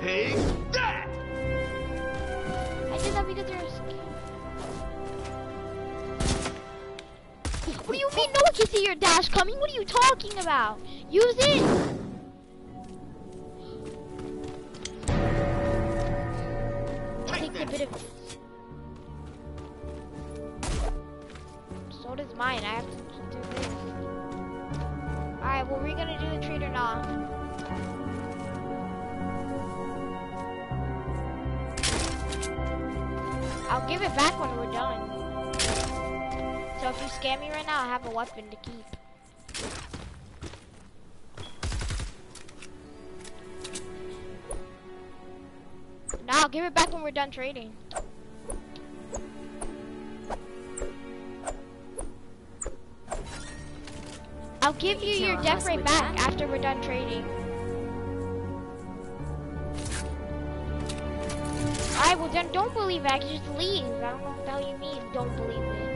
Take that! I did that because they're scared. What do you mean no one can see your dash coming? What are you talking about? Use it! Take the bit of this. So does mine. I have to do this. Alright, well, we're gonna do the trade or not? I'll give it back when we're done. So if you scam me right now, I have a weapon to keep. No, I'll give it back when we're done trading. I'll give you your death ray back after we're done trading. Alright, well then don't believe it, I can just leave. I don't know what the hell you mean, don't believe it.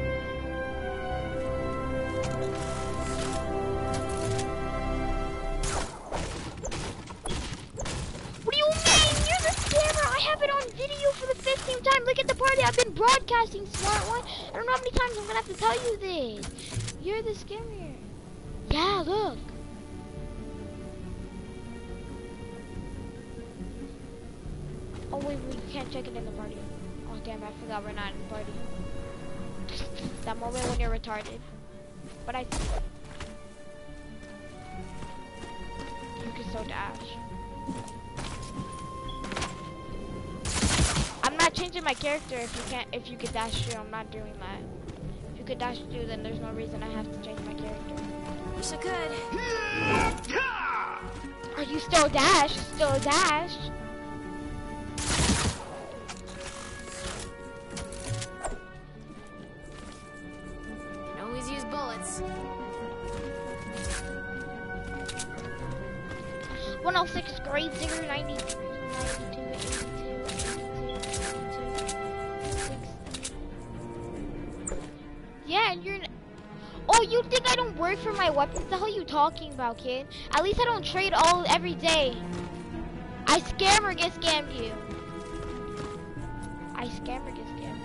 What do you mean? You're the scammer! I have it on video for the 15th time. Look at the party, I've been broadcasting, smart one. I don't know how many times I'm gonna have to tell you this. You're the scammer. Yeah, look. Oh wait, you can't check it in the party. Oh damn, I forgot we're not in the party. That moment when you're retarded. But I... You can so dash. I'm not changing my character if you could dash through, I'm not doing that. If you could dash through, then there's no reason I have to change my character. Wish I could. Are you still dash? Still dash? Can always use bullets. 106 grade 0, 93, 92, 82, yeah, and you're... Oh, you think I don't work for my weapons? The hell are you talking about, kid? At least I don't trade every day. I scam or get scammed you. I scam or get scammed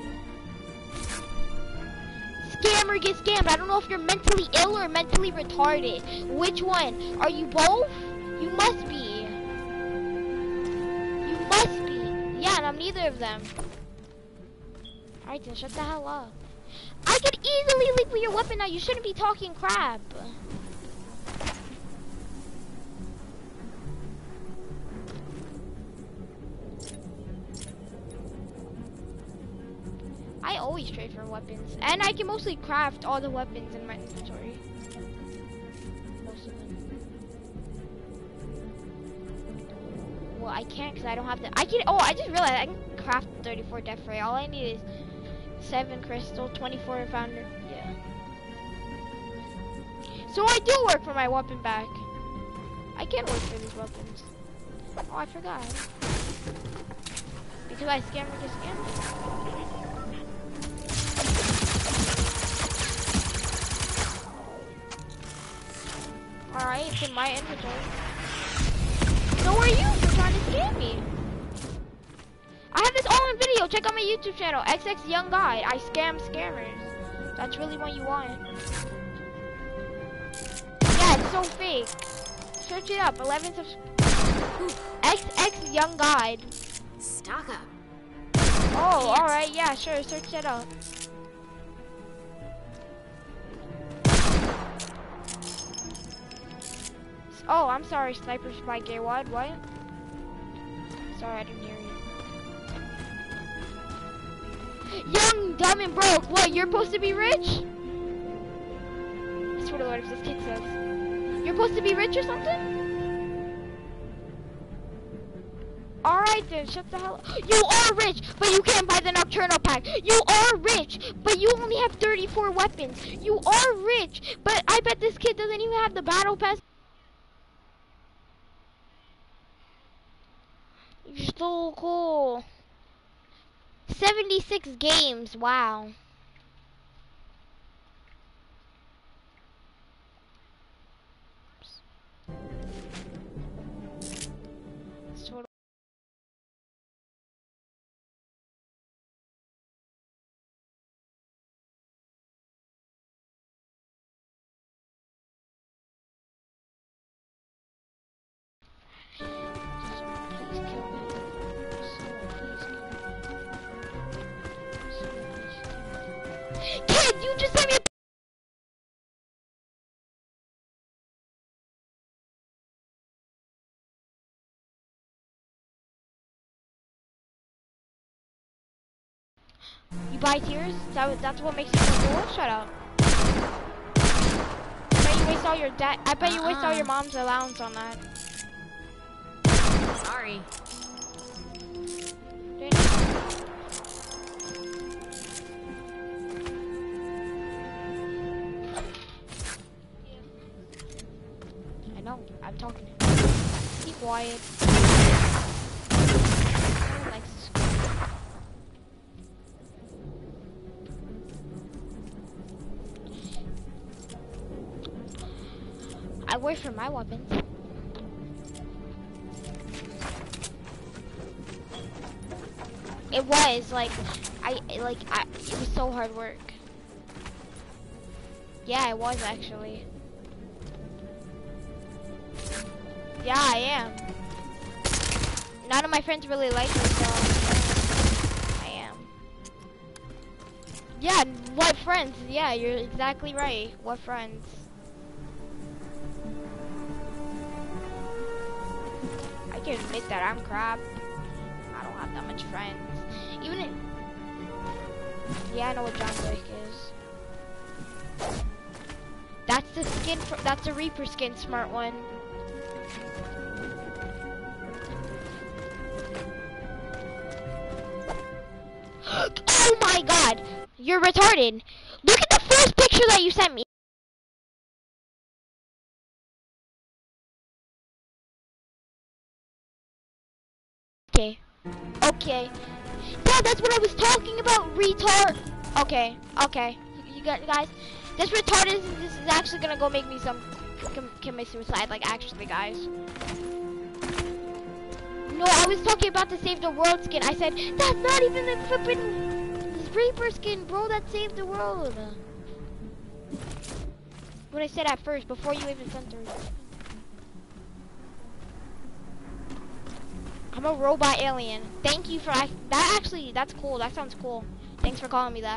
you. Scam or get scammed. I don't know if you're mentally ill or mentally retarded. Which one? Are you both? You must be. You must be. Yeah, and I'm neither of them. Alright then, shut the hell up. I could easily leave with your weapon now. You shouldn't be talking crap. I always trade for weapons. And I can mostly craft all the weapons in my inventory. Most of them. Well, I can't because I don't have the... I can... Oh, I just realized I can craft 34 death ray. All I need is 7 crystal, 24 founder. Yeah. So I do work for my weapon back. I can work for these weapons. Oh, I forgot. Because I scammed or get scammed. Alright, it's in my inventory. So are you for trying to scam me? I have this all on video. Check out my YouTube channel, XX Young Guy. I scam scammers. That's really what you want. Yeah, it's so fake. Search it up. 11 subscribers. XX Young Guide. Stock up. Oh, alright. Yeah, sure. Search it up. Oh, I'm sorry, Sniper Spy Gay Wad. What? Sorry, I didn't hear you. Young, dumb, and broke. What? You're supposed to be rich? I swear to Lord, if this kid says you're supposed to be rich or something. All right then, shut the hell up. You are rich, but you can't buy the Nocturnal pack. You are rich, but you only have 34 weapons. You are rich, but I bet this kid doesn't even have the battle pass. You're so cool. 76 games, wow. please kill me. Someone please kill me. Someone please kill me. Kid, you just sent me a You buy tears? That's what makes you so cool? Shut up. I bet you waste all your I bet you waste all your mom's allowance on that. Sorry. I know. I'm talking. Keep quiet. No one likes to scream. I wait for my weapons. It was like, it was so hard work. Yeah, it was actually. Yeah, I am. None of my friends really like me, so I am. Yeah, what friends? Yeah, you're exactly right. What friends? I can admit that I'm crap. I don't have that much friends. Even if, yeah, I know what John Wick is. That's the skin. That's a Reaper skin, smart one. Oh my God! You're retarded. Look at the first picture that you sent me. Okay. Okay. Yeah, that's what I was talking about, retard. Okay. Okay. You guys, this retarded. This is actually gonna go make me commit suicide. Like, actually, guys. No, I was talking about the Save the World skin. I said that's not even the flippin' Reaper skin, bro. That saved the world. What I said at first, before you even sent through. I'm a robot alien. Thank you for that. Actually, that's cool. That sounds cool. Thanks for calling me that.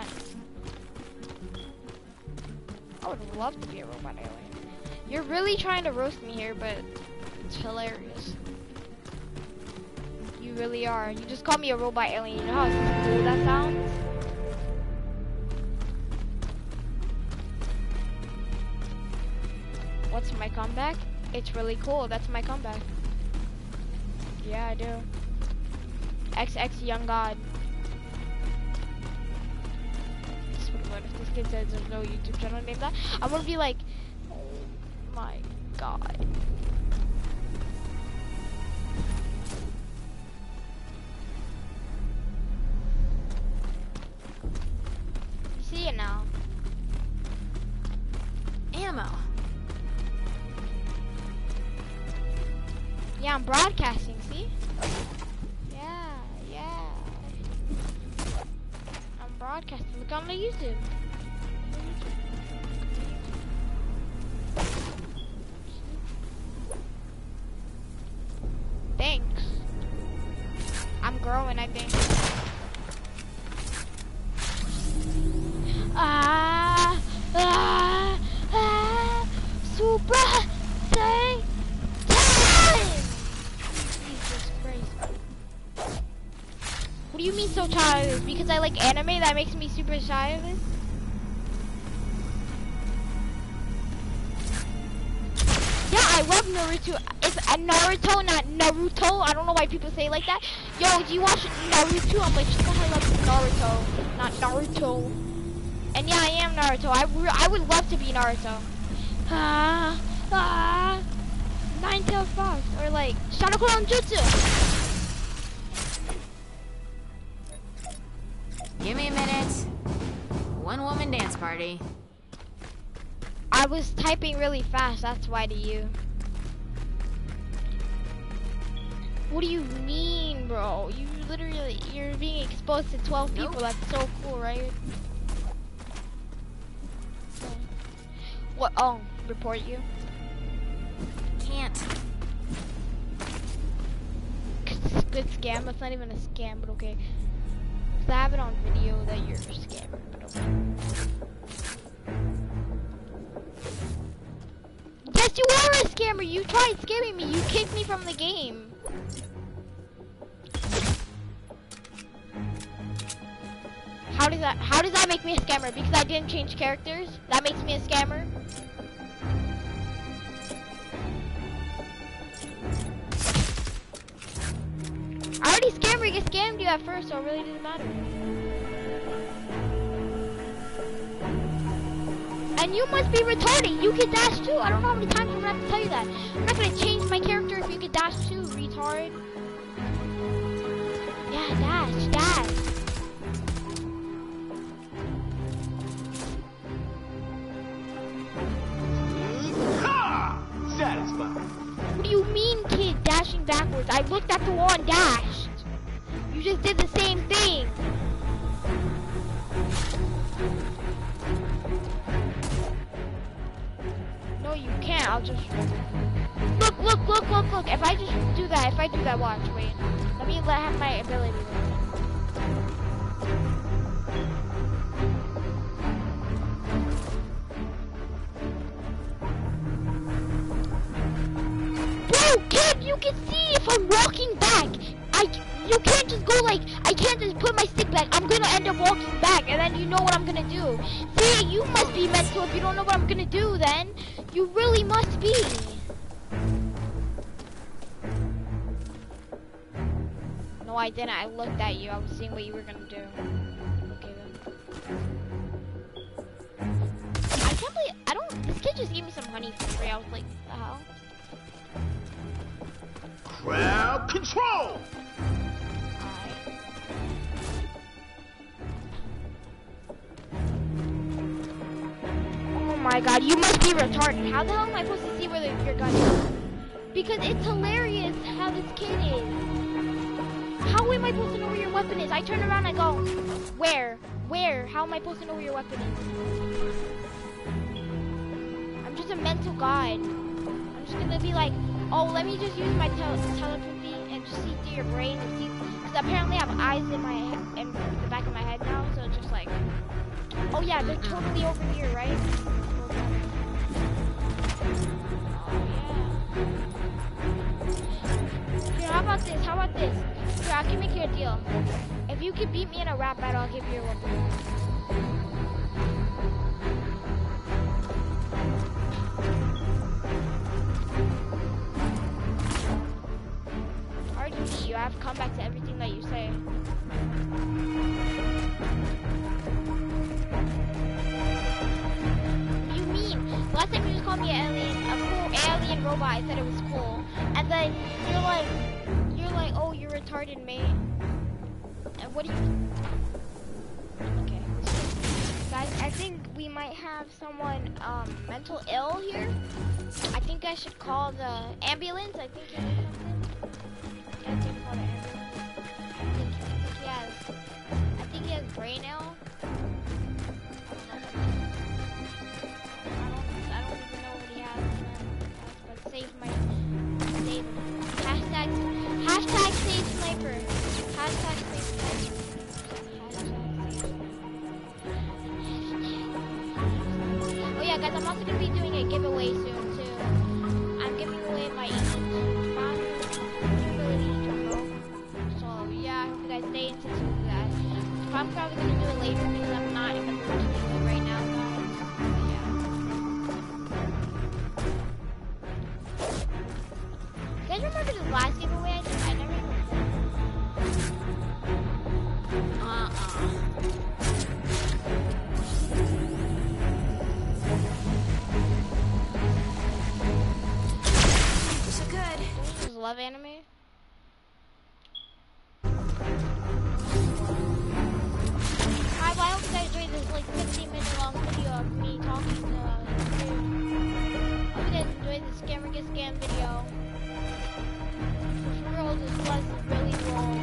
I would love to be a robot alien. You're really trying to roast me here, but it's hilarious. You really are. You just called me a robot alien. You know how cool that sounds? What's my comeback? It's really cool. That's my comeback. Yeah, I do. XX Young God. What if this kid says there's no YouTube channel named that? I'm gonna be like, oh my God. You see it now. Ammo. Yeah, I'm broadcasting, see? Yeah. I'm broadcasting. Look on the YouTube. Thanks. I'm growing, I think. Super Saiyan. Jesus Christ. What do you mean so childish? Because I like anime, that makes me super childish? Yeah, I love Naruto. It's a Naruto, not Naruto. I don't know why people say it like that. Yo, do you watch Naruto? I'm like, shut the hell up, Naruto, not Naruto. And yeah, I am Naruto. I would love to be Naruto. Nine-tailed fox, or like Shadow Clone Jutsu. Give me a minute. One woman dance party. I was typing really fast, that's why to you. What do you mean, bro? You're being exposed to 12 people. Nope. That's so cool, right? What? Oh, report you? Can't. good scam. That's not even a scam, but okay. So I have it on video that you're a scammer, but okay. Yes, you are a scammer. You tried scamming me. You kicked me from the game. How does that make me a scammer? Because I didn't change characters? That makes me a scammer? I already scammed you at first, so it really didn't matter. And you must be retarded. You can dash too. I don't know how many times I'm gonna have to tell you that. I'm not gonna change my character if you can dash too, retard. Yeah, dash. Satisfied. What do you mean, kid, dashing backwards? I looked at the wall and dashed. You just did the same thing. No, you can't. I'll just... Look. If I just do that, watch, wait. Let me have my ability. Kid, you can see if I'm walking back. You can't just go like, I can't just put my stick back. I'm gonna end up walking back, and then you know what I'm gonna do. See, you must be mental if you don't know what I'm gonna do then. You really must be. No, I didn't. I looked at you. I was seeing what you were gonna do. Okay then. I can't believe, this kid just gave me some money for free. I was like, the hell? Crowd control! Oh my god, you must be retarded. How the hell am I supposed to see where your gun is? Because it's hilarious how this kid is. How am I supposed to know where your weapon is? I turn around and I go, where? How am I supposed to know where your weapon is? I'm just a mental guide. I'm just gonna be like, oh, let me just use my telepathy and just see through your brain and see, because apparently I have eyes in my head, in the back of my head now, so it's just like, oh yeah, they're totally over here, right? Oh yeah. Here, how about this? Here, I can make you a deal. If you can beat me in a rap battle, I'll give you your weapon. I've come back to everything that you say. What do you mean? Last time you just called me an alien, a cool alien robot. I said it was cool, and then you're like, oh, you're retarded, mate. And what do you? Okay, guys, I think we might have someone mental ill here. I think I should call the ambulance. I think he needs something. I think he has brain ill. I don't even know what he has. But save hashtag save sniper. Hashtag save sniper. Oh yeah, guys, I'm also gonna be doing a giveaway soon too. I'm giving away my stay into that. I'm probably gonna do it later because I'm not in the mood to do it right now, guys. Yeah. You guys remember the last giveaway I did? I never even So good. This is love anime. I hope you guys enjoyed this like 15-minute long video of me talking to you. Hope you guys enjoyed this Scammer Get Scammed video. For real, this was really long.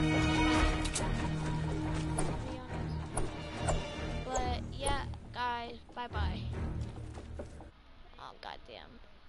But yeah, guys, bye bye. Oh goddamn.